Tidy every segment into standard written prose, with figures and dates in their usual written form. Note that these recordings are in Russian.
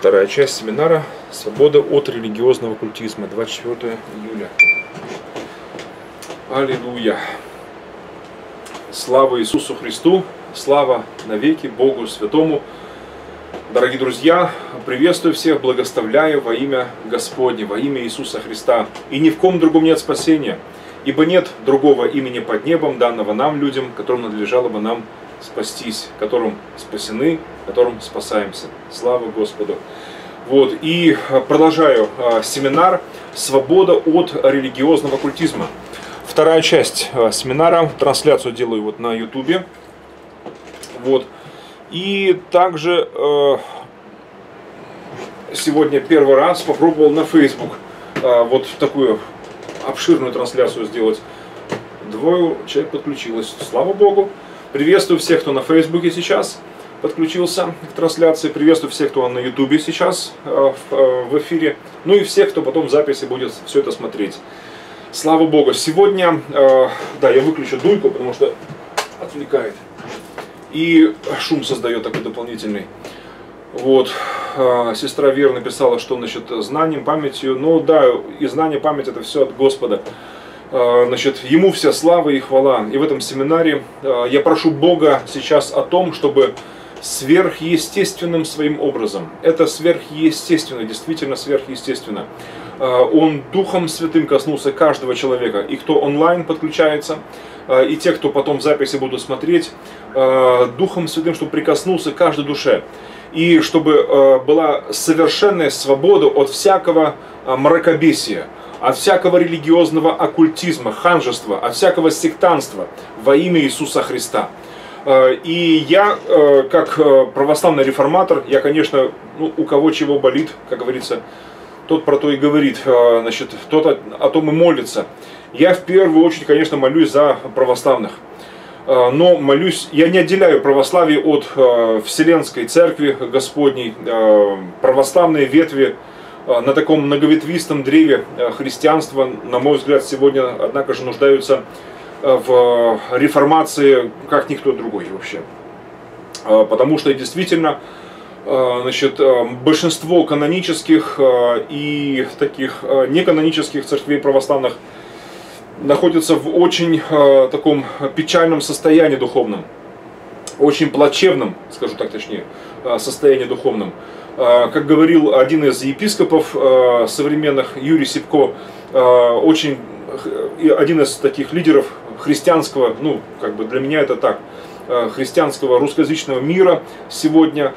Вторая часть семинара «Свобода от религиозного оккультизма», 24 июля. Аллилуйя! Слава Иисусу Христу! Слава навеки Богу Святому! Дорогие друзья, приветствую всех, благословляю во имя Господне, во имя Иисуса Христа. И ни в ком другом нет спасения, ибо нет другого имени под небом, данного нам, людям, которым надлежало бы нам спастись, которым спасены, которым спасаемся. Слава Господу! Вот, и продолжаю семинар «Свобода от религиозного оккультизма». Вторая часть семинара, трансляцию делаю вот на ютубе. Вот. И также сегодня первый раз попробовал на Facebook вот такую обширную трансляцию сделать. Двое человек подключилось. Слава Богу! Приветствую всех, кто на Фейсбуке сейчас подключился к трансляции. Приветствую всех, кто на Ютубе сейчас в эфире. Ну и всех, кто потом в записи будет все это смотреть. Слава Богу! Сегодня, да, я выключу дуйку, потому что отвлекает. И шум создает такой дополнительный. Вот. Сестра Вера написала, что насчет знанием, памятью. Ну да, и знание, память — это все от Господа. Значит, Ему вся слава и хвала. И в этом семинаре я прошу Бога сейчас о том, чтобы сверхъестественным своим образом, это сверхъестественно, действительно сверхъестественно, Он Духом Святым коснулся каждого человека, и кто онлайн подключается, и те, кто потом в записи будут смотреть, Духом Святым, чтобы прикоснулся к каждой душе, и чтобы была совершенная свобода от всякого мракобесия, от всякого религиозного оккультизма, ханжества, от всякого сектанства во имя Иисуса Христа. И я, как православный реформатор, я, конечно, ну, у кого чего болит, как говорится, тот про то и говорит, значит, тот о том и молится. Я в первую очередь, конечно, молюсь за православных. Но молюсь, я не отделяю православие от Вселенской Церкви Господней, православные ветви на таком многоветвистом древе христианства, на мой взгляд, сегодня, однако же, нуждаются в реформации, как никто другой вообще. Потому что действительно, значит, большинство канонических и таких неканонических церквей православных находятся в очень таком печальном состоянии духовном, очень плачевном, скажу так точнее, состоянии духовном. Как говорил один из епископов современных, Юрий Сипко, очень один из таких лидеров христианского, ну, как бы для меня это так, христианского русскоязычного мира сегодня.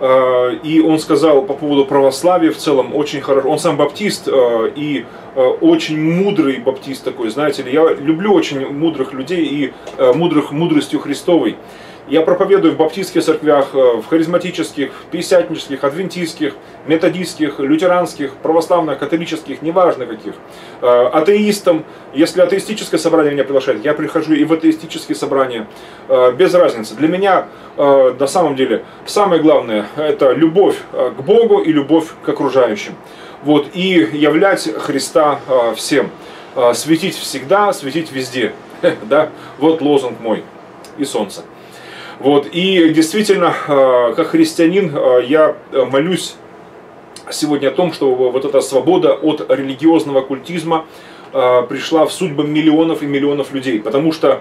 И он сказал по поводу православия в целом очень хорошо. Он сам баптист и очень мудрый баптист такой, знаете ли. Я люблю очень мудрых людей и мудростью Христовой. Я проповедую в баптистских церквях, в харизматических, пятидесятнических, адвентистских, методистских, лютеранских, православных, католических, неважно каких. Атеистам, если атеистическое собрание меня приглашает, я прихожу и в атеистические собрания, без разницы. Для меня, на самом деле, самое главное — это любовь к Богу и любовь к окружающим. Вот, и являть Христа всем. Светить всегда, светить везде. Да? Вот лозунг мой. И солнце. Вот, и действительно, как христианин, я молюсь сегодня о том, что вот эта свобода от религиозного оккультизма пришла в судьбы миллионов и миллионов людей. Потому что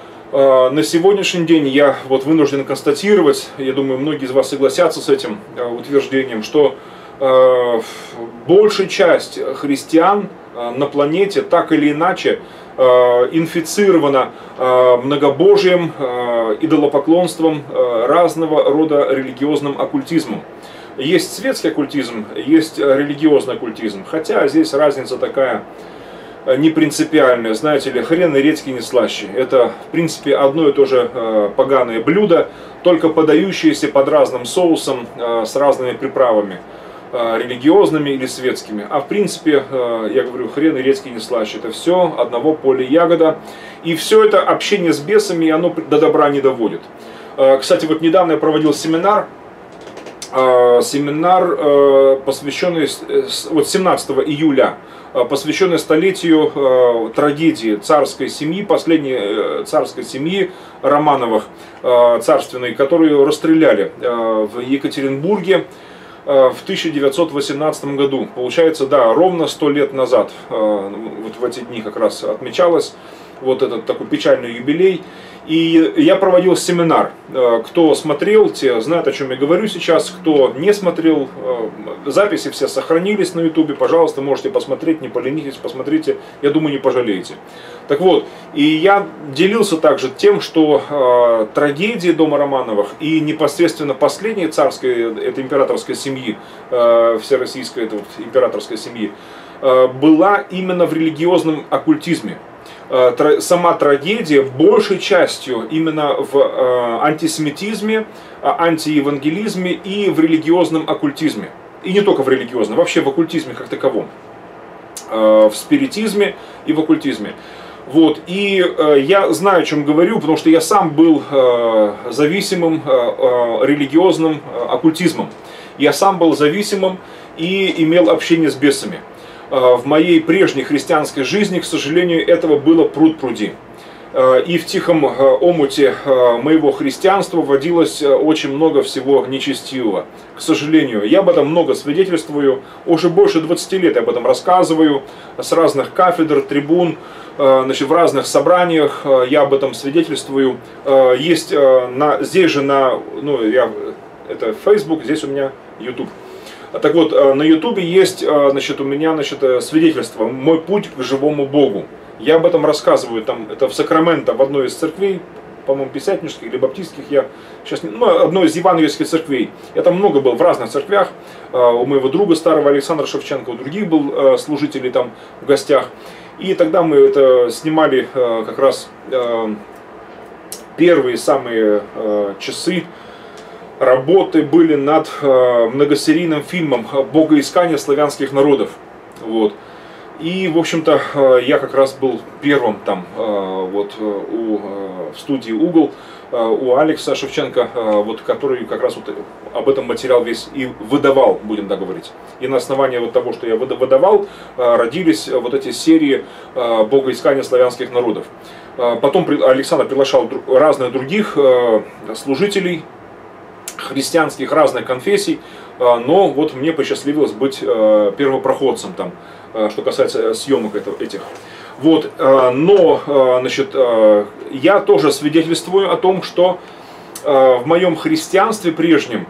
на сегодняшний день я вот вынужден констатировать, я думаю, многие из вас согласятся с этим утверждением, что большая часть христиан на планете так или иначе инфицирована многобожием, идолопоклонством, разного рода религиозным оккультизмом. Есть светский оккультизм, есть религиозный оккультизм, хотя здесь разница такая не принципиальная, знаете ли, хрен и редьки не слаще. Это, в принципе, одно и то же поганое блюдо, только подающееся под разным соусом, с разными приправами, религиозными или светскими. А в принципе, я говорю, хрен и редьки не слаще. Это все одного поля ягода. И все это общение с бесами, оно до добра не доводит. Кстати, вот недавно я проводил семинар, посвященный вот 17 июля, посвященный столетию трагедии царской семьи, последней царской семьи Романовых, царственной, которую расстреляли в Екатеринбурге в 1918 году. Получается, да, ровно 100 лет назад, вот в эти дни как раз отмечалось вот этот такой печальный юбилей. И я проводил семинар. Кто смотрел, те знают, о чем я говорю сейчас. Кто не смотрел, записи все сохранились на ютубе. Пожалуйста, можете посмотреть, не поленитесь, посмотрите. Я думаю, не пожалеете. Так вот, и я делился также тем, что трагедии дома Романовых и непосредственно последней царской, этой императорской семьи, всероссийской этой вот императорской семьи, была именно в религиозном оккультизме. Сама трагедия большей частью именно в антисемитизме, антиевангелизме и в религиозном оккультизме. И не только в религиозном, вообще в оккультизме как таковом. В спиритизме и в оккультизме. Вот. И я знаю, о чем говорю, потому что я сам был зависимым религиозным оккультизмом. Я сам был зависимым и имел общение с бесами. В моей прежней христианской жизни, к сожалению, этого было пруд-пруди. И в тихом омуте моего христианства водилось очень много всего нечестивого. К сожалению, я об этом много свидетельствую. Уже больше 20 лет я об этом рассказываю. С разных кафедр, трибун, значит, в разных собраниях я об этом свидетельствую. Есть здесь же это Facebook, здесь у меня YouTube. Так вот, на ютубе есть, значит, у меня, значит, свидетельство «Мой путь к живому Богу». Я об этом рассказываю, там, это в Сакраменто, в одной из церквей, по-моему, пятидесятнических или баптистских, я сейчас, одной из евангельских церквей. Я там много был в разных церквях, у моего друга старого Александра Шевченко, у других был служителей там в гостях. И тогда мы это снимали как раз первые самые часы работы были над многосерийным фильмом «Богоискание славянских народов». Вот. И, в общем-то, я как раз был первым там, вот, в студии «Угол», у Алекса Шевченко, вот, который как раз вот об этом материал весь и выдавал, будем так говорить. И на основании вот того, что я выдавал, родились вот эти серии «Богоискание славянских народов». Потом Александр приглашал разных других служителей, христианских разных конфессий, но вот мне посчастливилось быть первопроходцем там, что касается съемок этих. Вот, но, значит, я тоже свидетельствую о том, что в моем христианстве прежнем,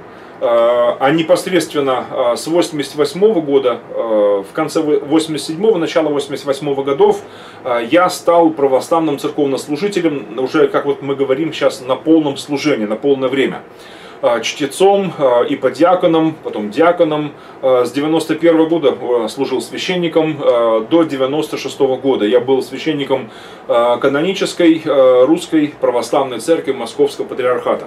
а непосредственно с 88 года, в конце 87-го, начало 88-го годов, я стал православным церковнослужителем, уже, как вот мы говорим сейчас, на полном служении, на полное время. Чтецом, иподиаконом, потом диаконом. С 91 года служил священником до 96 года. Я был священником канонической русской православной церкви Московского патриархата.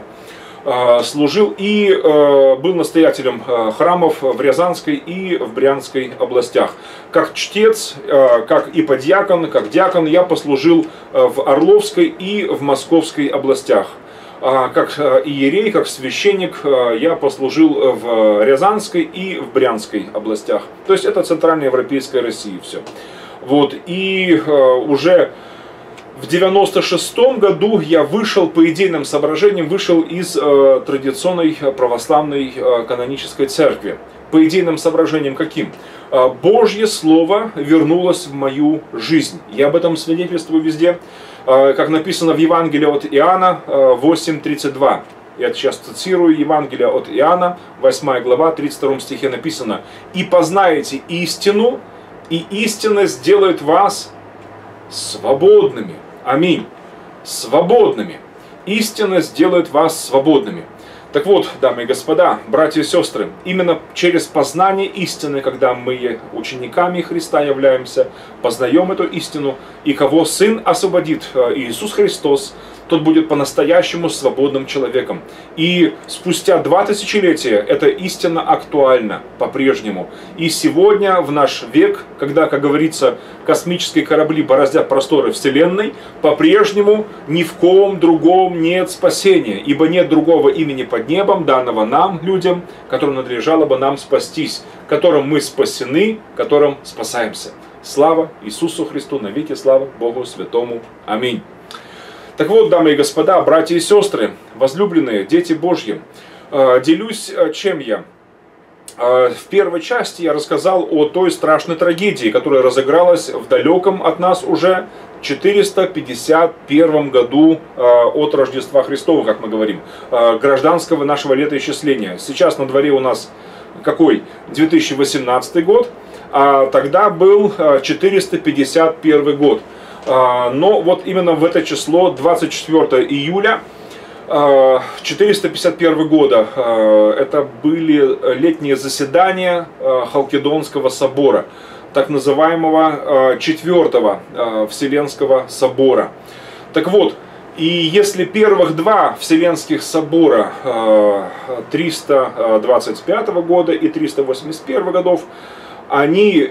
Служил и был настоятелем храмов в Рязанской и в Брянской областях. Как чтец, как иподиакон, как диакон я послужил в Орловской и в Московской областях. Как иерей, как священник я послужил в Рязанской и в Брянской областях. То есть это центральноевропейская Россия все. Вот. И уже в 96 году я вышел, по идейным соображениям, вышел из традиционной православной канонической церкви. По идейным соображениям каким? Божье Слово вернулось в мою жизнь. Я об этом свидетельствую везде. Как написано в Евангелии от Иоанна 8:32. Я сейчас цитирую Евангелие от Иоанна, 8 глава, 32 стихе написано: «И познаете истину, и истина сделает вас свободными». Аминь. Свободными. Истина сделает вас свободными. Так вот, дамы и господа, братья и сестры, именно через познание истины, когда мы учениками Христа являемся, познаем эту истину, и кого Сын освободит, Иисус Христос, тот будет по-настоящему свободным человеком. И спустя 2 тысячелетия эта истина актуальна по-прежнему. И сегодня, в наш век, когда, как говорится, космические корабли бороздят просторы Вселенной, по-прежнему ни в ком другом нет спасения, ибо нет другого имени под небом, данного нам, людям, которым надлежало бы нам спастись, которым мы спасены, которым спасаемся. Слава Иисусу Христу, навеки слава Богу Святому. Аминь. Так вот, дамы и господа, братья и сестры, возлюбленные, дети Божьи, делюсь чем я. В первой части я рассказал о той страшной трагедии, которая разыгралась в далеком от нас уже 451 году от Рождества Христова, как мы говорим, гражданского нашего летоисчисления. Сейчас на дворе у нас какой? 2018 год, а тогда был 451 год. Но вот именно в это число, 24 июля 451 года, это были летние заседания Халкидонского собора, так называемого Четвертого Вселенского собора. Так вот, и если первых два Вселенских собора 325 года и 381 годов, они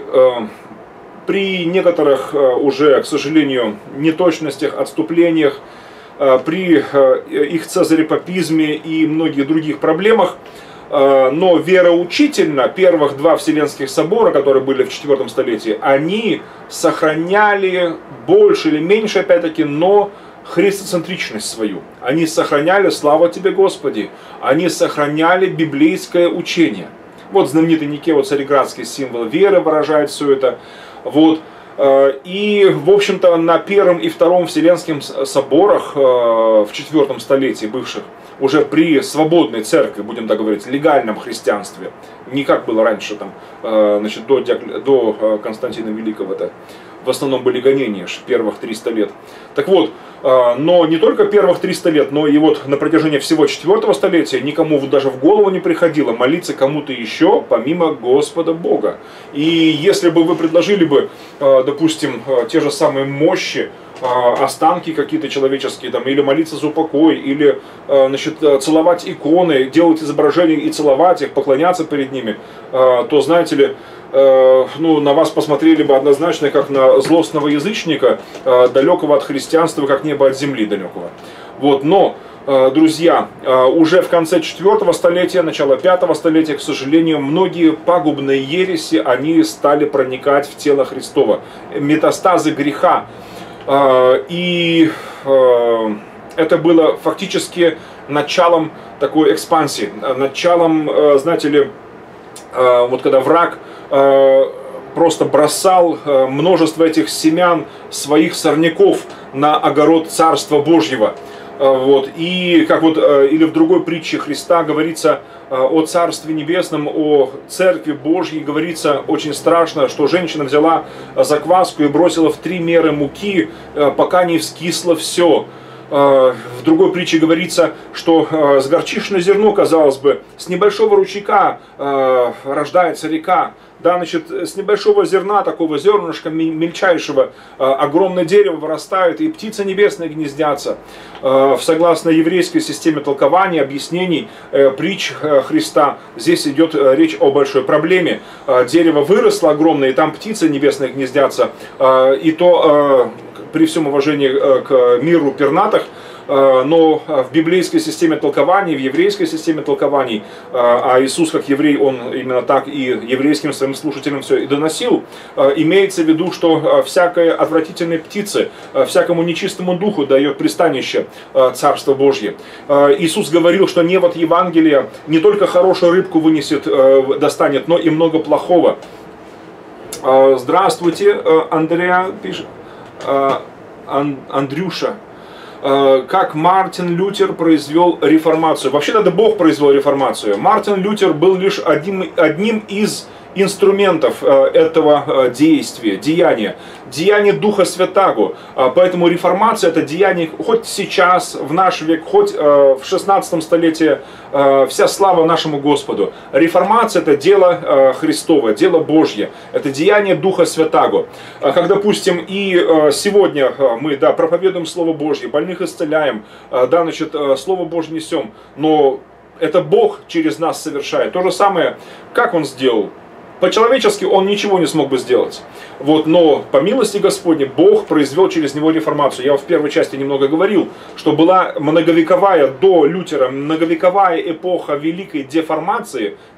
при некоторых уже, к сожалению, неточностях, отступлениях, при их цезарепапизме и многих других проблемах, но вероучительно первых два Вселенских собора, которые были в IV столетии, они сохраняли больше или меньше, опять-таки, но христоцентричность свою. Они сохраняли, слава тебе, Господи, они сохраняли библейское учение. Вот знаменитый Никео-Цареградский символ веры выражает все это. Вот. И, в общем-то, на Первом и Втором Вселенских соборах в IV столетии бывших, уже при свободной церкви, будем так говорить, легальном христианстве, не как было раньше, там, значит, до Константина Великого, это в основном были гонения первых 300 лет. Так вот, но не только первых 300 лет, но и вот на протяжении всего IV столетия никому даже в голову не приходило молиться кому-то еще, помимо Господа Бога. И если бы вы предложили бы, допустим, те же самые мощи, останки какие-то человеческие, там, или молиться за упокой, или, значит, целовать иконы, делать изображения и целовать их, поклоняться перед ними, то, знаете ли, ну, на вас посмотрели бы однозначно как на злостного язычника, далекого от христианства, как небо от земли далекого. Вот, но, друзья, уже в конце IV столетия, начало V столетия, к сожалению, многие пагубные ереси, они стали проникать в тело Христово. Метастазы греха. И это было фактически началом такой экспансии, началом, знаете ли, вот когда враг просто бросал множество этих семян своих сорняков на огород Царства Божьего. Вот. И как вот, или в другой притче Христа говорится о Царстве Небесном, о Церкви Божьей, говорится очень страшно, что женщина взяла закваску и бросила в 3 меры муки, пока не вскисло все. В другой притче говорится, что с горчичное зерно, казалось бы, с небольшого ручейка рождается река. Да, значит, с небольшого зерна, такого зернышка мельчайшего, огромное дерево вырастает, и птицы небесные гнездятся. Согласно еврейской системе толкования, объяснений, притч Христа, здесь идет речь о большой проблеме. Дерево выросло огромное, и там птицы небесные гнездятся. И то, при всем уважении к миру пернатых, но в библейской системе толкований, в еврейской системе толкований, а Иисус как еврей, он именно так и еврейским своим слушателям все и доносил, имеется в виду, что всякой отвратительной птице, всякому нечистому духу дает пристанище Царство Божье. Иисус говорил, что невод Евангелия не только хорошую рыбку вынесет, достанет, но и много плохого. Здравствуйте, Андреа пишет, Андрюша. Как Мартин Лютер произвел реформацию. Вообще-то это Бог произвел реформацию. Мартин Лютер был лишь одним из инструментов этого действия, деяния Духа Святаго. Поэтому реформация — это деяние хоть сейчас, в наш век, хоть в 16 столетии, вся слава нашему Господу. Реформация — это дело Христово, дело Божье, это деяние Духа Святаго. Как, допустим, и сегодня мы, да, проповедуем Слово Божье, больных исцеляем, да, значит, Слово Божье несем, но это Бог через нас совершает. То же самое, как Он сделал? По-человечески он ничего не смог бы сделать. Вот, но по милости Господней Бог произвел через него реформацию. Я в первой части немного говорил, что была многовековая, до Лютера, многовековая эпоха великой деформации,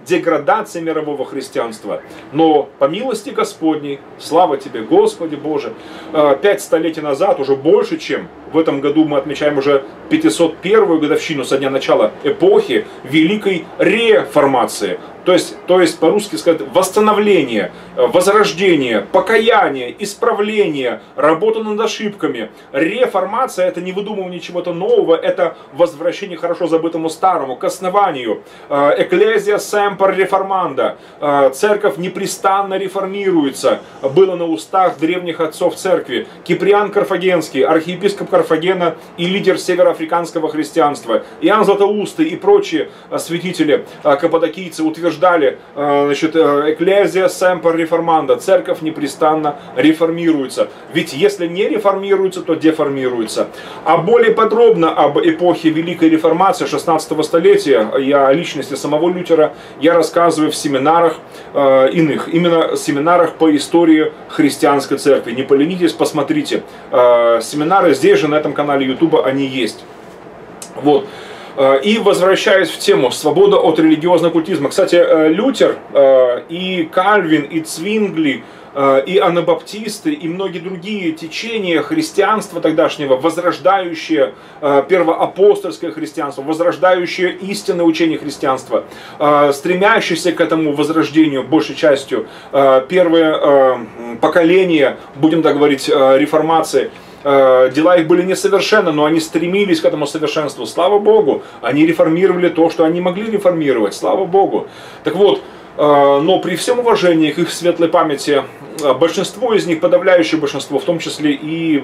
деградация мирового христианства. Но по милости Господней, слава Тебе, Господи Боже, 5 столетий назад, уже больше, чем в этом году мы отмечаем уже 501-ю годовщину со дня начала эпохи Великой Реформации. То есть по-русски сказать, восстановление, возрождение, покаяние, исправление, работа над ошибками. Реформация — это не выдумывание чего-то нового, это возвращение хорошо забытому старому, к основанию. Ecclesia semper reformanda. Церковь непрестанно реформируется. Было на устах древних отцов церкви. Киприан Карфагенский, архиепископ Карфагена и лидер североафриканского христианства. Иоанн Златоустый и прочие святители каппадокийцы утверждали, значит, Ecclesia semper reformanda, церковь непрестанно реформируется. Ведь если не реформируется, то деформируется. А более подробно об эпохе Великой Реформации 16 столетия и о личности самого Лютера я рассказываю в семинарах иных, именно семинарах по истории христианской церкви. Не поленитесь, посмотрите. Семинары здесь же, на этом канале YouTube, они есть. Вот. И возвращаясь в тему свобода от религиозного культизма. Кстати, Лютер и Кальвин, и Цвингли, и анабаптисты, и многие другие течения христианства тогдашнего, возрождающие первоапостольское христианство, возрождающее истинное учение христианства, стремящиеся к этому возрождению, большей частью, первое поколение, будем так говорить, реформации, дела их были несовершенны, но они стремились к этому совершенству. Слава Богу, они реформировали то, что они могли реформировать. Слава Богу. Так вот, но при всем уважении к их светлой памяти, большинство из них, подавляющее большинство, в том числе и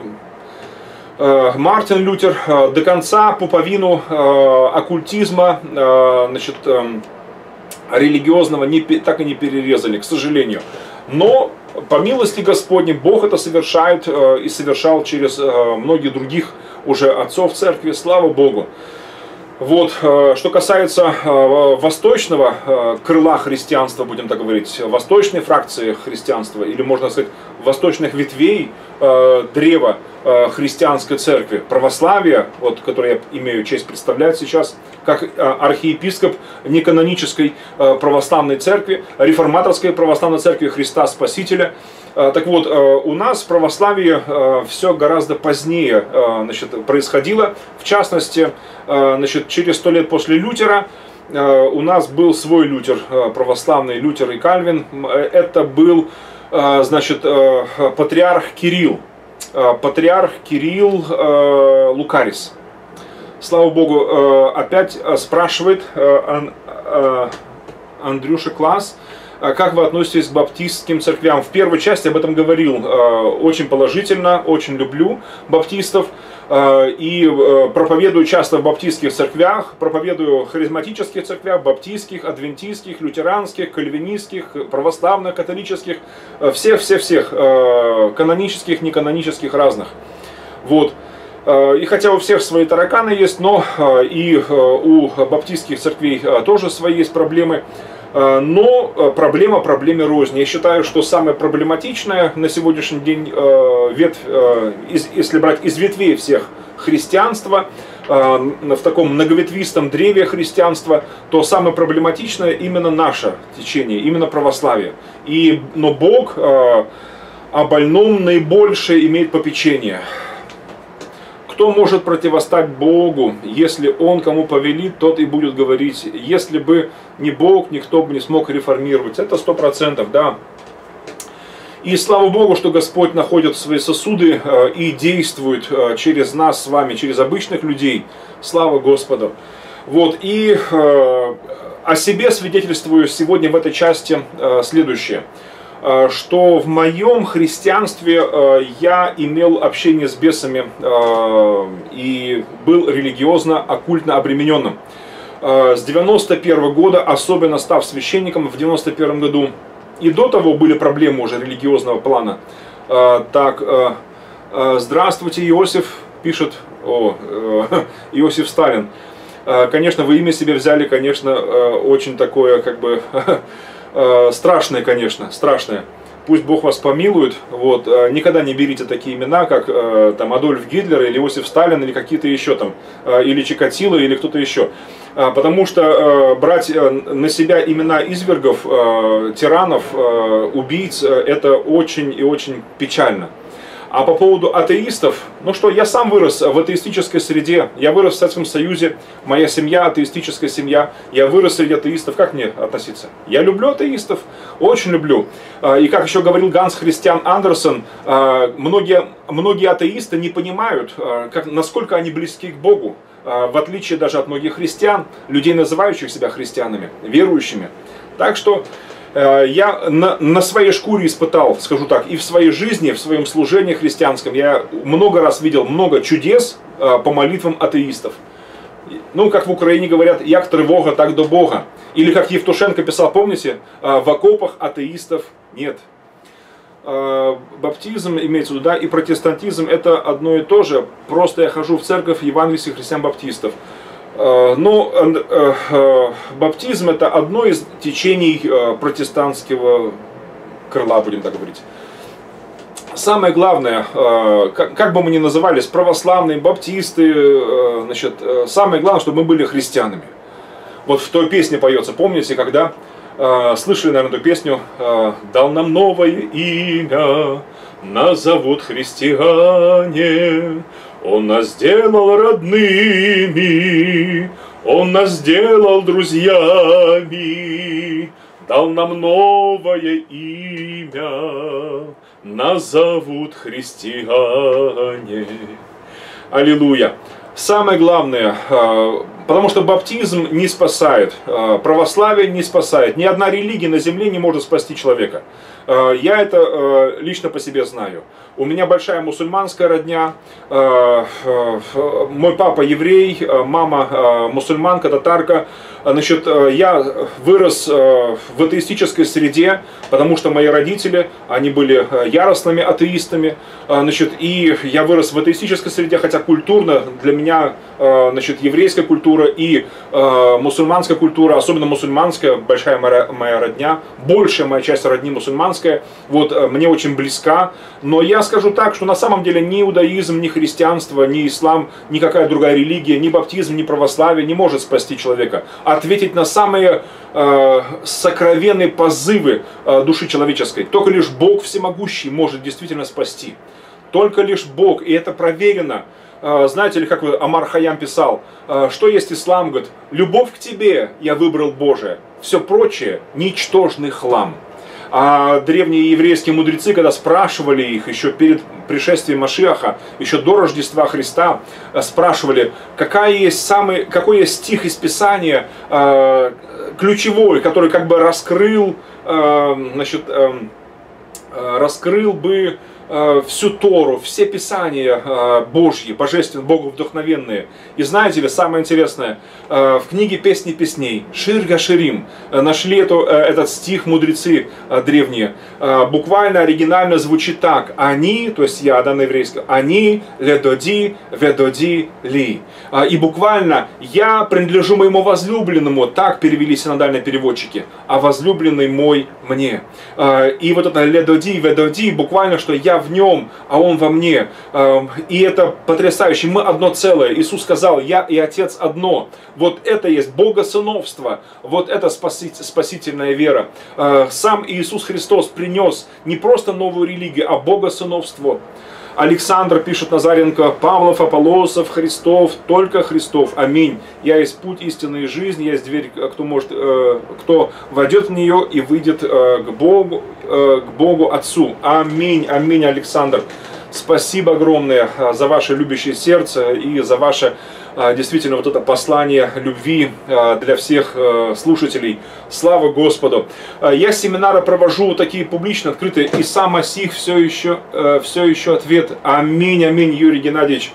Мартин Лютер, до конца пуповину оккультизма, значит, религиозного так и не перерезали, к сожалению. Но по милости Господней Бог это совершает и совершал через многих других уже отцов церкви. Слава Богу. Вот, что касается восточного крыла христианства, будем так говорить, восточной фракции христианства, или можно сказать, восточных ветвей древа христианской церкви, православия, вот, которое я имею честь представлять сейчас, как архиепископ неканонической православной церкви, реформаторской православной церкви Христа Спасителя. Так вот, у нас в православии все гораздо позднее, значит, происходило. В частности, значит, через 100 лет после Лютера у нас был свой Лютер, православный Лютер и Кальвин. Это был, значит, патриарх Кирилл Лукарис. Слава Богу, опять спрашивает Андрюша Класс, как вы относитесь к баптистским церквям? В первой части об этом говорил. Очень положительно, очень люблю баптистов. И проповедую часто в баптистских церквях, проповедую в харизматических церквях, баптистских, адвентистских, лютеранских, кальвинистских, православных, католических, всех, канонических, неканонических, разных. Вот. И хотя у всех свои тараканы есть, но и у баптистских церквей тоже свои есть проблемы. Но проблема проблеме рознь. Я считаю, что самое проблематичное на сегодняшний день ветвь, если брать из ветвей всех христианства, в таком многоветвистом древе христианства, то самое проблематичное именно наше течение, именно православие. Но Бог о больном наибольшее имеет попечение. Кто может противостать Богу, если Он кому повелит, тот и будет говорить. Если бы не Бог, никто бы не смог реформировать. Это 100%, да. И слава Богу, что Господь находит свои сосуды и действует через нас с вами, через обычных людей. Слава Господу. Вот, и о себе свидетельствую сегодня в этой части следующее. Что в моем христианстве я имел общение с бесами и был религиозно, оккультно обремененным. С 91 года, особенно став священником в 91 году, и до того были проблемы уже религиозного плана. Так, здравствуйте, Иосиф, пишет Иосиф Сталин. Конечно, вы имя себе взяли, конечно, очень такое, как бы... страшное, конечно, страшное. пусть Бог вас помилует. Вот. Никогда не берите такие имена, как там Адольф Гитлер или Иосиф Сталин, или какие-то еще там, или Чикатило, или кто-то еще. Потому что брать на себя имена извергов, тиранов, убийц, это очень и очень печально. А по поводу атеистов, ну что, я сам вырос в атеистической среде, я вырос в Советском Союзе, моя семья атеистическая семья, я вырос среди атеистов, как мне относиться? Я люблю атеистов, очень люблю. И как еще говорил Ганс Христиан Андерсен, многие атеисты не понимают, насколько они близки к Богу, в отличие даже от многих христиан, людей, называющих себя христианами, верующими. Так что я на своей шкуре испытал, скажу так, и в своей жизни, в своем служении христианском, я много раз видел много чудес по молитвам атеистов. Ну, как в Украине говорят, як тревога, так до Бога. Или как Евтушенко писал, помните, в окопах атеистов нет. Баптизм имеется в виду, да, и протестантизм это одно и то же. Просто я хожу в церковь евангельских христиан-баптистов. Но баптизм это одно из течений протестантского крыла, будем так говорить. Самое главное, как бы мы ни назывались, православные, баптисты, значит, самое главное, чтобы мы были христианами. Вот в той песне поется, помните, когда слышали, наверное, эту песню «Дал нам новое имя, нас зовут христиане». Он нас сделал родными, Он нас сделал друзьями, дал нам новое имя, нас зовут христиане. Аллилуйя. Самое главное, потому что баптизм не спасает, православие не спасает, ни одна религия на земле не может спасти человека. Я это лично по себе знаю. У меня большая мусульманская родня, мой папа еврей, мама мусульманка, татарка. Значит, я вырос в атеистической среде, потому что мои родители, они были яростными атеистами. Значит, и я вырос в атеистической среде, хотя культурно для меня, значит, еврейская культура и мусульманская культура, особенно мусульманская, большая моя родня, большая моя часть родни мусульманская, вот, мне очень близка. Но я скажу так, что на самом деле ни иудаизм, ни христианство, ни ислам, никакая другая религия, ни баптизм, ни православие не может спасти человека. Ответить на самые сокровенные позывы души человеческой. Только лишь Бог всемогущий может действительно спасти. Только лишь Бог, и это проверено. Знаете ли, как Омар Хайям писал, что есть ислам, говорит, любовь к тебе я выбрал Божия, все прочее ничтожный хлам. А древние еврейские мудрецы, когда спрашивали их еще перед пришествием Машиаха, еще до Рождества Христа, спрашивали, какой есть стих из Писания ключевой, который как бы раскрыл бы всю Тору, все Писания Божьи, божественные, Богу вдохновенные. И знаете ли, самое интересное, в книге «Песни песней» Шир Гаширим нашли этот стих мудрецы древние. Буквально, оригинально звучит так. Они, то есть я, да, на еврейском, они, ледоди, ведоди, ли. И буквально, я принадлежу моему возлюбленному, так перевели синодальные переводчики, а возлюбленный мой мне. И вот это ледоди, ведоди, буквально, что я в нем, а он во мне. И это потрясающе. Мы одно целое. Иисус сказал, я и Отец одно. Вот это есть богосыновство. Вот это спасительная вера. Сам Иисус Христос принес не просто новую религию, а богосыновство. Александр пишет Назаренко, Павлов, Аполлосов, Христов, только Христов. Аминь. Я есть путь истинной жизни, я есть дверь, кто войдет в нее и выйдет к Богу Отцу. Аминь, аминь, Александр. Спасибо огромное за ваше любящее сердце и за ваше действительно вот это послание любви для всех слушателей. Слава Господу! Я семинары провожу такие публично, открытые, и сам Масих все еще ответ. Аминь, аминь, Юрий Геннадьевич.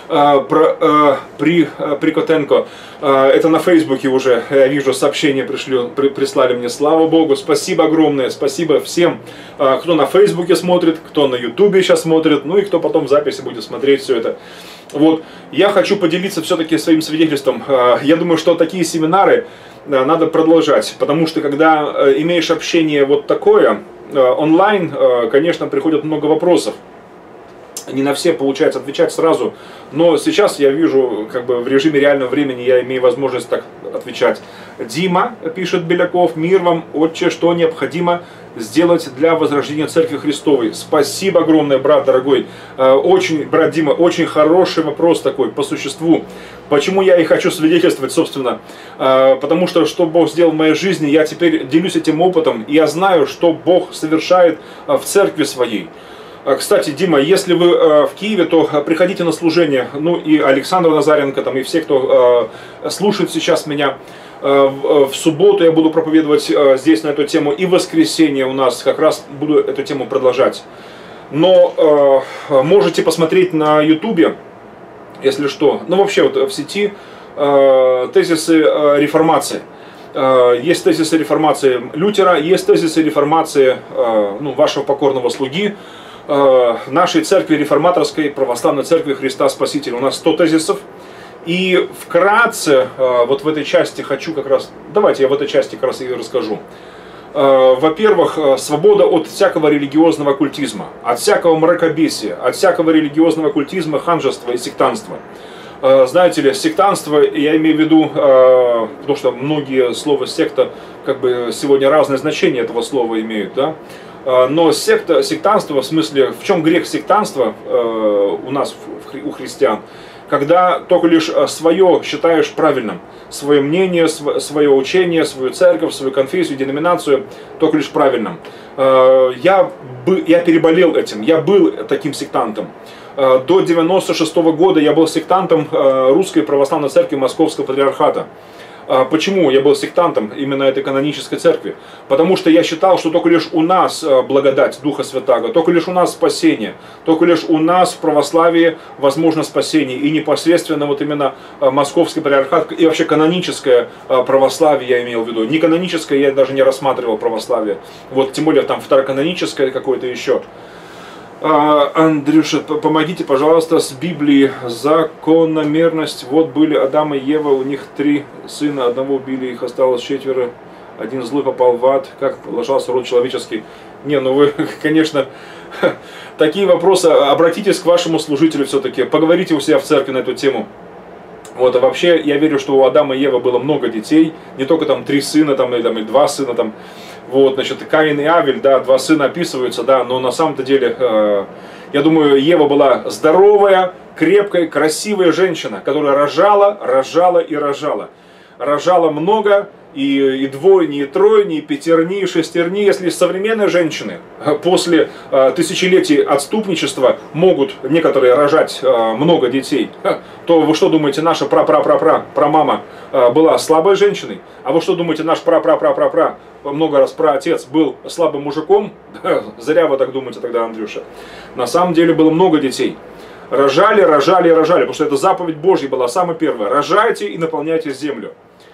Прикотенко. Это на Фейсбуке уже, я вижу, сообщения прислали мне. Слава Богу, спасибо огромное, спасибо всем, кто на Фейсбуке смотрит, кто на Ютубе сейчас смотрит, ну и кто потом в записи будет смотреть все это. Вот, я хочу поделиться все-таки своим свидетельством. Я думаю, что такие семинары надо продолжать, потому что когда имеешь общение вот такое, онлайн, конечно, приходит много вопросов. Не на все получается отвечать сразу, но сейчас я вижу, как бы в режиме реального времени я имею возможность так отвечать. Дима, пишет Беляков, мир вам, отче, что необходимо сделать для возрождения Церкви Христовой? Спасибо огромное, брат дорогой. Очень, брат Дима, очень хороший вопрос такой, по существу. Почему я и хочу свидетельствовать, собственно? Потому что Бог сделал в моей жизни, я теперь делюсь этим опытом, и я знаю, что Бог совершает в Церкви Своей. Кстати, Дима, если вы в Киеве, то приходите на служение. Ну и Александр Назаренко, там, и все, кто слушает сейчас меня. В субботу я буду проповедовать здесь на эту тему. И в воскресенье у нас как раз буду эту тему продолжать. Но можете посмотреть на ютубе, если что. Ну вообще вот в сети тезисы реформации. Есть тезисы реформации Лютера, есть тезисы реформации вашего покорного слуги. Нашей церкви реформаторской, православной церкви Христа Спасителя. У нас 100 тезисов. И вкратце, вот в этой части хочу как раз, давайте я в этой части как раз и расскажу. Во-первых, свобода от всякого религиозного оккультизма, от всякого мракобесия, от всякого религиозного оккультизма, ханжества и сектанства. Знаете ли, сектанство, я имею в виду, потому что многие слова секта, как бы сегодня разное значение этого слова имеют, да? Но сектанство, в смысле, в чем грех сектанства у нас, у христиан, когда только лишь свое считаешь правильным, свое мнение, свое учение, свою церковь, свою конфессию, деноминацию, только лишь правильным. Я переболел этим, я был таким сектантом. До 96-го года я был сектантом Русской Православной Церкви Московского Патриархата. Почему я был сектантом именно этой канонической церкви? Потому что я считал, что только лишь у нас благодать Духа Святаго, только лишь у нас спасение, только лишь у нас в православии возможно спасение. И непосредственно вот именно Московский Патриархат и вообще каноническое православие я имел в виду. Не каноническое я даже не рассматривал православие. Вот тем более там второканоническое какое-то еще. Андрюша, помогите, пожалуйста, с Библией. Закономерность. Вот были Адам и Ева, у них 3 сына, одного убили, их осталось 4. Один злой попал в ад. Как продолжался род человеческий? Не, ну вы, конечно, такие вопросы. Обратитесь к вашему служителю все-таки. Поговорите у себя в церкви на эту тему. Вот, а вообще, я верю, что у Адама и Евы было много детей. Не только там 3 сына, там, или 2 сына, там. Вот, значит, Каин и Авель, да, 2 сына описываются, да, но на самом-то деле, я думаю, Ева была здоровая, крепкая, красивая женщина, которая рожала и рожала. Рожала много, и двойни, и тройни, и пятерни, и шестерни. Если современные женщины после тысячелетий отступничества могут некоторые рожать много детей, то вы что думаете, наша прамама была слабой женщиной? А вы что думаете, наш много раз праотец был слабым мужиком? Зря вы так думаете тогда, Андрюша. На самом деле было много детей. Рожали, потому что это заповедь Божья была, самая первая. Рожайте и наполняйте землю.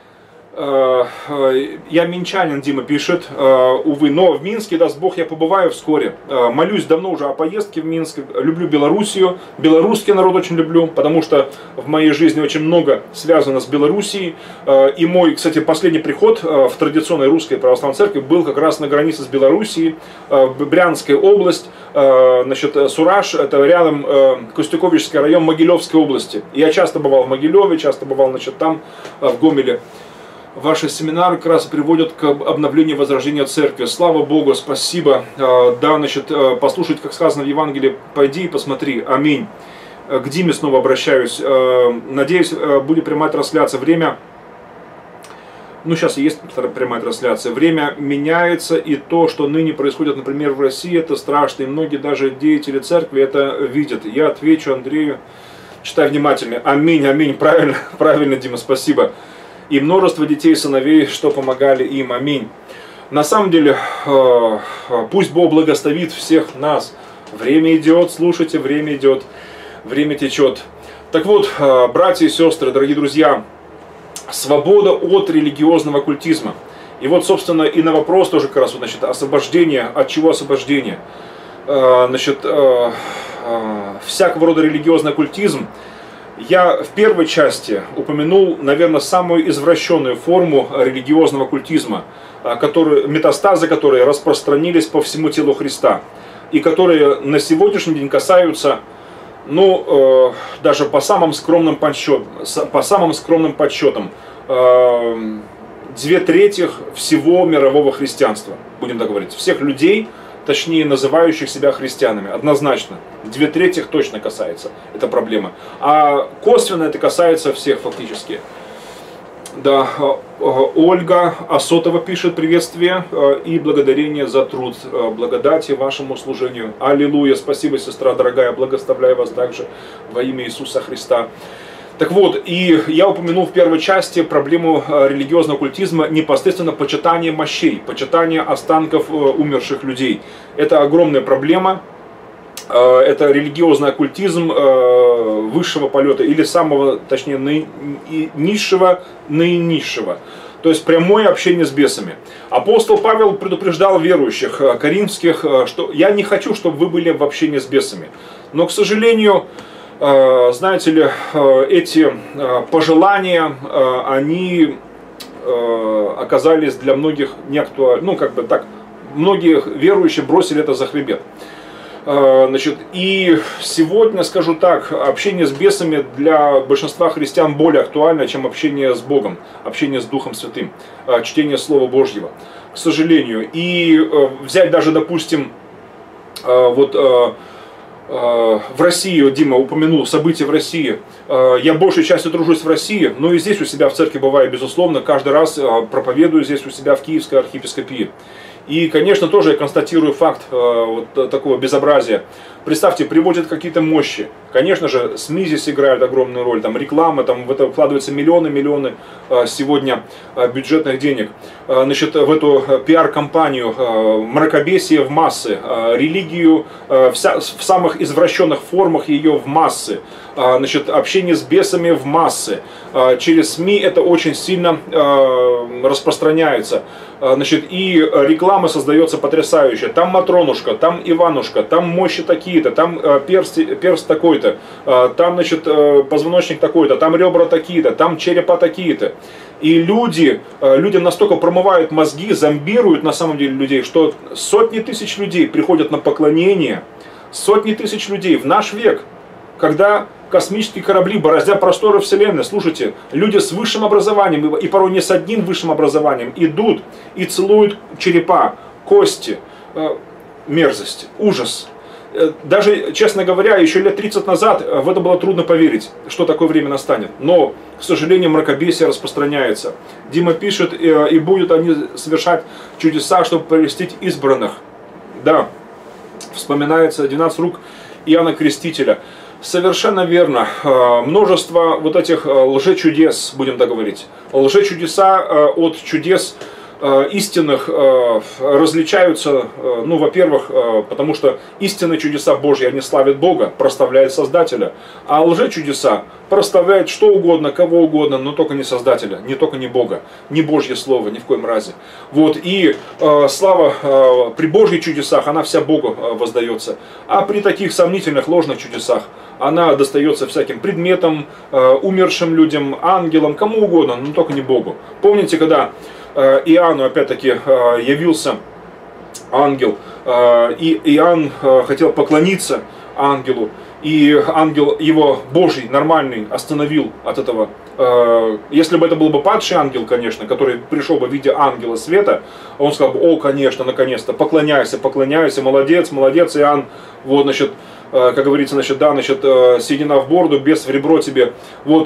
Я минчанин, Дима пишет, увы, но в Минске, даст Бог, я побываю вскоре. Молюсь давно уже о поездке в Минск, люблю Белоруссию, белорусский народ очень люблю, потому что в моей жизни очень много связано с Белоруссией. И мой, кстати, последний приход в традиционной русской православной церкви был как раз на границе с Белоруссией, Брянская область, значит, Сураж, это рядом Костюковичский район Могилевской области. Я часто бывал в Могилеве, часто бывал, значит, там, в Гомеле. Ваши семинары как раз приводят к обновлению возрождения церкви. Слава Богу, спасибо. Да, значит, послушать, как сказано в Евангелии, пойди и посмотри. Аминь. К Диме снова обращаюсь. Надеюсь, будет прямая трансляция. Время, ну сейчас и есть прямая трансляция. Время меняется, и то, что ныне происходит, например, в России, это страшно. И многие даже деятели церкви это видят. Я отвечу Андрею. Читай внимательно. Аминь, аминь. Правильно, правильно, Дима, спасибо. И множество детей и сыновей, что помогали им. Аминь. На самом деле, пусть Бог благословит всех нас. Время идет, слушайте, время идет, время течет. Так вот, братья и сестры, дорогие друзья, свобода от религиозного оккультизма. И вот, собственно, и на вопрос тоже как раз, значит, освобождение. От чего освобождение? Значит, всякого рода религиозный оккультизм Я в первой части упомянул, наверное, самую извращенную форму религиозного культизма, метастазы которые распространились по всему телу Христа, и которые на сегодняшний день касаются, ну, даже по самым скромным подсчетам, 2/3 всего мирового христианства, будем так говорить, всех людей, точнее называющих себя христианами, однозначно, 2/3 точно касается эта проблема, а косвенно это касается всех фактически. Да, Ольга Асотова пишет: приветствие и благодарение за труд, благодати вашему служению. Аллилуйя, спасибо, сестра дорогая, благословляю вас также во имя Иисуса Христа. Так вот, и я упомянул в первой части проблему религиозного культизма, непосредственно почитание мощей, почитание останков умерших людей. Это огромная проблема. Это религиозный оккультизм высшего полета или самого, точнее, низшего, наинизшего. То есть прямое общение с бесами. Апостол Павел предупреждал верующих коринфских, что я не хочу, чтобы вы были в общении с бесами. Но, к сожалению, знаете ли, эти пожелания, они оказались для многих неактуальны. Ну, как бы так, многие верующие бросили это за хребет. Значит, и сегодня, скажу так, общение с бесами для большинства христиан более актуально, чем общение с Богом, общение с Духом Святым, чтение Слова Божьего, к сожалению. И взять даже, допустим, вот в России, Дима упомянул события в России, я большей частью тружусь в России, но и здесь у себя в церкви бываю, безусловно, каждый раз проповедую здесь у себя в Киевской архиепископии. И, конечно, тоже я констатирую факт вот такого безобразия. Представьте, приводят какие-то мощи. Конечно же, СМИ здесь играют огромную роль, там реклама, там в это вкладываются миллионы сегодня бюджетных денег. Значит, в эту пиар-компанию мракобесие в массы, религию в самых извращенных формах ее в массы. Значит, общение с бесами в массы. Через СМИ это очень сильно распространяется. Значит, и реклама создается потрясающая. Там Матронушка, там Иванушка, там мощи такие-то, там перст такой-то, там, значит, позвоночник такой-то, там ребра такие-то, там черепа такие-то. И людям настолько промывают мозги, зомбируют на самом деле людей, что сотни тысяч людей приходят на поклонение, сотни тысяч людей в наш век, когда космические корабли бороздят просторы Вселенной. Слушайте, люди с высшим образованием, и порой не с одним высшим образованием, идут и целуют черепа, кости, мерзость, ужас. Даже, честно говоря, еще лет 30 назад в это было трудно поверить, что такое время настанет. Но, к сожалению, мракобесие распространяется. Дима пишет, и будут они совершать чудеса, чтобы прелестить избранных. Да, вспоминается 12 рук Иоанна Крестителя. Совершенно верно. Множество вот этих лжечудес, будем так говорить. Лжечудеса от чудес истинных различаются, ну, во-первых, потому что истинные чудеса Божьи, они славят Бога, прославляют Создателя. А лжечудеса прославляют что угодно, кого угодно, но только не Создателя, не только не Бога, не Божье Слово, ни в коем разе. Вот, и слава при Божьих чудесах, она вся Богу воздается. А при таких сомнительных, ложных чудесах, она достается всяким предметам, умершим людям, ангелам, кому угодно, но только не Богу. Помните, когда Иоанну опять-таки явился ангел, и Иоанн хотел поклониться ангелу, и ангел его Божий, нормальный, остановил от этого. Если бы это был бы падший ангел, конечно, который пришел бы в виде ангела света, он сказал бы: о, конечно, наконец-то, поклоняйся, поклоняйся, молодец, молодец, Иоанн, вот, значит, как говорится, значит, да, значит, седина в бороду, бес в ребро тебе. Вот.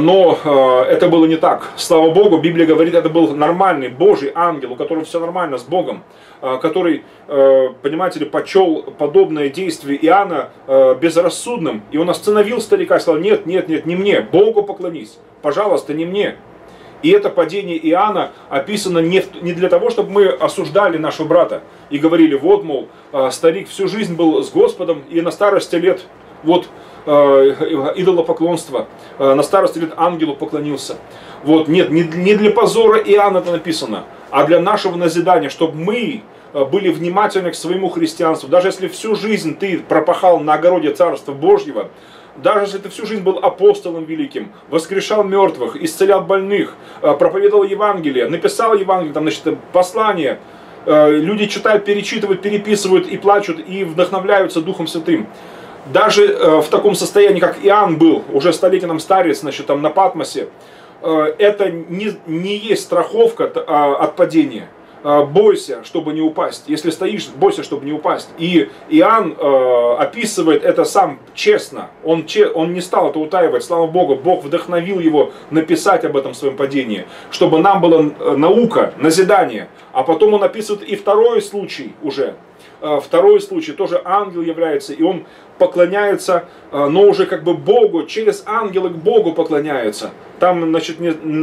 Но это было не так. Слава Богу, Библия говорит, это был нормальный Божий ангел, у которого все нормально с Богом, который, понимаете ли, почел подобное действие Иоанна безрассудным. И он остановил старика и сказал: нет, нет, нет, не мне, Богу поклонись, пожалуйста, не мне. И это падение Иоанна описано не для того, чтобы мы осуждали нашего брата и говорили: вот, мол, старик всю жизнь был с Господом, и на старости лет вот идолопоклонство, на старости лет ангелу поклонился. Вот, нет, не для позора Иоанна это написано, а для нашего назидания, чтобы мы были внимательны к своему христианству. Даже если всю жизнь ты пропахал на огороде Царства Божьего, даже если ты всю жизнь был апостолом великим, воскрешал мертвых, исцелял больных, проповедовал Евангелие, написал Евангелие, там, значит, послание, люди читают, перечитывают, переписывают и плачут, и вдохновляются Духом Святым. Даже в таком состоянии, как Иоанн был, уже столетийным старец, значит, там на Патмосе, это не есть страховка от падения. Бойся, чтобы не упасть. Если стоишь, бойся, чтобы не упасть. И Иоанн описывает это сам честно. Он не стал это утаивать. Слава Богу, Бог вдохновил его написать об этом своем падении, чтобы нам была наука, назидание. А потом он описывает и второй случай уже. Второй случай, тоже ангел является, и он поклоняется, но уже как бы Богу, через ангела к Богу поклоняется. Там, значит,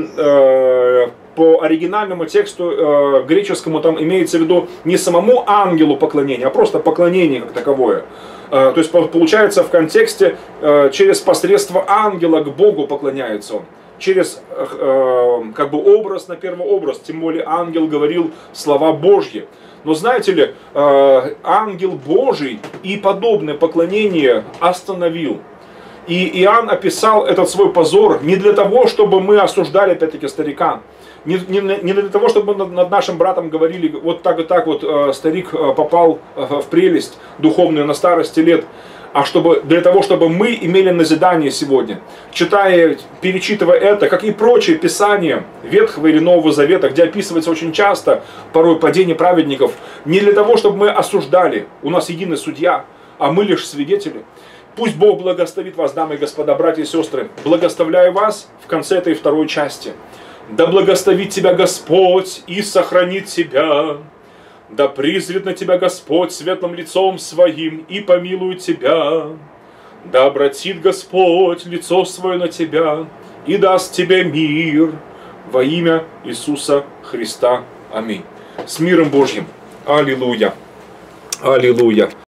по оригинальному тексту греческому там имеется в виду не самому ангелу поклонение, а просто поклонение как таковое. То есть получается в контексте через посредство ангела к Богу поклоняется он. Через как бы образ на первый образ, тем более ангел говорил слова Божьи. Но знаете ли, ангел Божий и подобное поклонение остановил. И Иоанн описал этот свой позор не для того, чтобы мы осуждали опять-таки старика. Не для того, чтобы над нашим братом говорили, вот так и так вот старик попал в прелесть духовную на старости лет. А для того, чтобы мы имели назидание сегодня, читая, перечитывая это, как и прочие писания Ветхого или Нового Завета, где описывается очень часто порой падение праведников, не для того, чтобы мы осуждали, у нас единый судья, а мы лишь свидетели. Пусть Бог благословит вас, дамы и господа, братья и сестры. Благословляю вас в конце этой второй части. Да благословит тебя Господь и сохранит тебя. Да призрит на тебя Господь светлым лицом своим и помилует тебя. Да обратит Господь лицо свое на тебя и даст тебе мир. Во имя Иисуса Христа. Аминь. С миром Божьим. Аллилуйя. Аллилуйя.